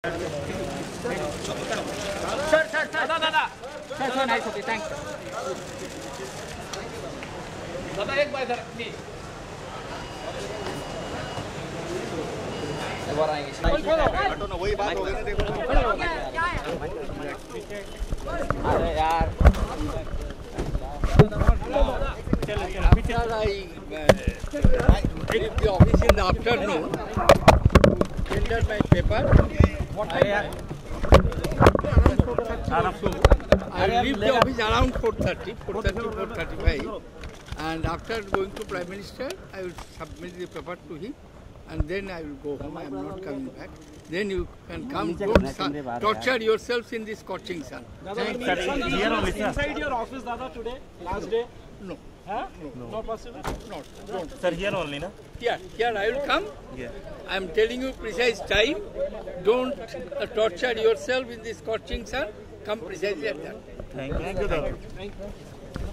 Sir, nice, okay, thanks. दादा एक बार इधर प्लीज एक बार आएंगे हटो ना, वही बात हो गई ना, देखो अरे यार After I leave the office in the afternoon, tender my paper. I leave the office around 4:30, 4:35, and after going to Prime Minister, I will submit the paper to him, and then I will go home. I am not coming back. Then you can come. Don't torture yourselves in this scorching sun. Inside your office, Dada, today, last day? No. Huh? No. Not possible? Not. Don't. Sir, here only, na? Here I will come. Yeah. I am telling you precise time. Don't torture yourself in this scorching sun. Come precisely at that. Thank you, Dada.